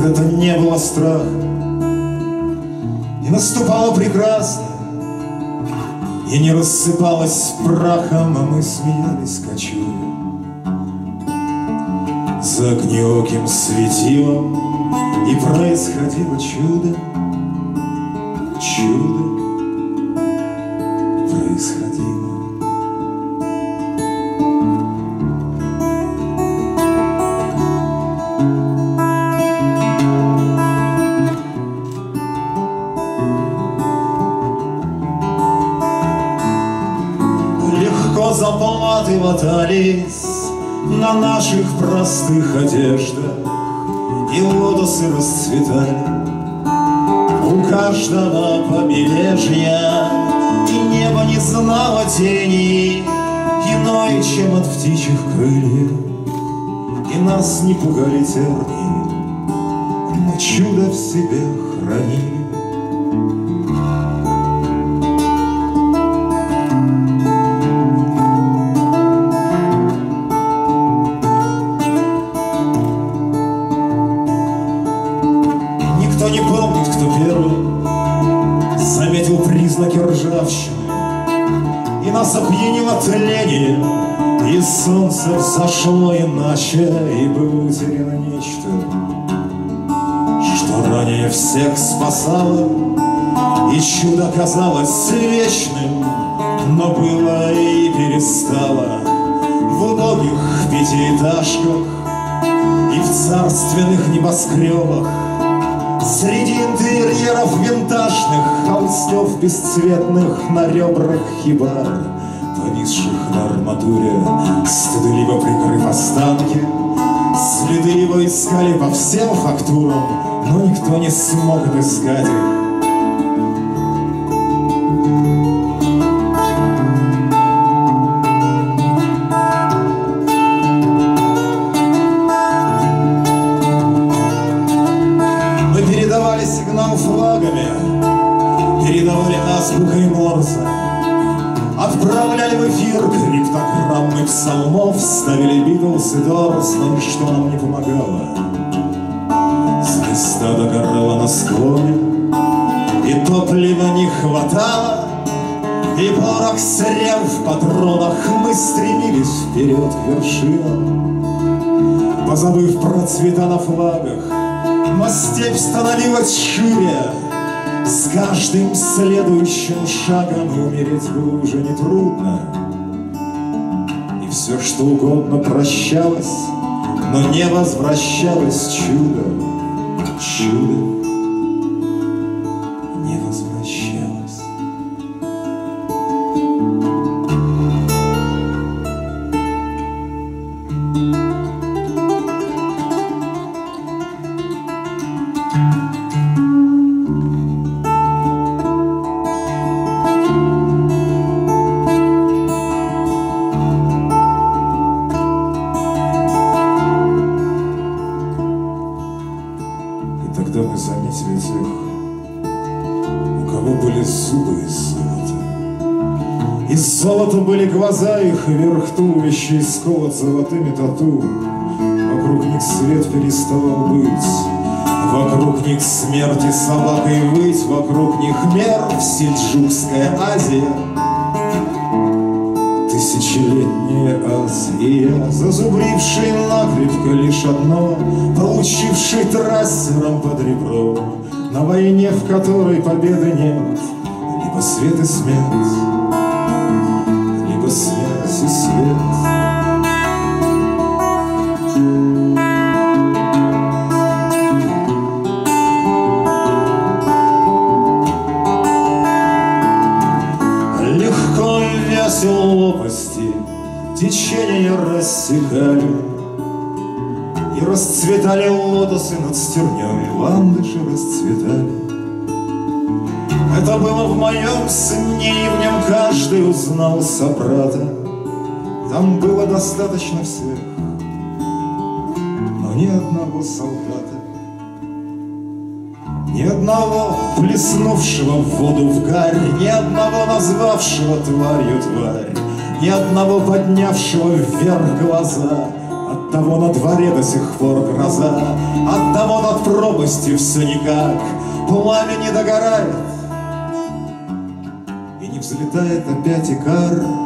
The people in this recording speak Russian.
когда-то не было страха, и наступало прекрасно, и не рассыпалось прахом, а мы смеялись, кочуя за огнеоким светилом, и происходило чудо, чудо происходило. Легко заплаты мотались на наших простых одеждах, и лотосы расцветали у каждого побережья, и небо не знало тени иной, чем от птичьих крыльев, и нас не пугали тернии, мы чудо в себе хранили. Никто не помнит, кто первый заметил признаки ржавчины, и нас опьянило тление, и солнце взошло иначе, и было утеряно нечто, что ранее всех спасало, и чудо казалось вечным, но было и перестало в убогих пятиэтажках и в царственных небоскребах, среди интерьеров винтажных, холстов бесцветных на ребрах хибар, повисших на арматуре, стыдливо прикрыв останки. Следы его искали по всем фактурам, но никто не смог отыскать их. Сигнал флагами, передавали азбукой Морзе, отправляли в эфир криптограммы псалмов, ставили Битлз и Дорс, но ничто нам не помогало. Звезда догорала на склоне, и топлива не хватало, и порох срел в патронах, мы стремились вперед к вершинам, позабыв про цвета на флагах. Но степь становилась шире, с каждым следующим шагом умереть было уже нетрудно. И все, что угодно прощалось, но не возвращалось чудо, чудо не возвращалось. Тогда мы заметили тех, у кого были зубы из золота. Из золота были глаза их, и верх туловища исколот золотыми тату. Вокруг них свет переставал быть, вокруг них смерти собакой выть, вокруг них мер сельджукская Азия, тысячелетняя Азия, зазубривший накрепко лишь одно, получивший трассером под ребро, на войне, в которой победы нет, либо свет и смерть, либо смерть и свет. Легко и весело лопасти течения рассекали, и расцветали лотосы над стерней, ландыши расцветали. Это было в моем сне, и в нем каждый узнал собрата. Там было достаточно всех, но ни одного солдата, ни одного плеснувшего в воду в гарь, ни одного назвавшего тварью тварь, ни одного поднявшего вверх глаза от Оттого на дворе до сих пор гроза, оттого над пропастью все никак пламя не догорает и не взлетает опять Икар.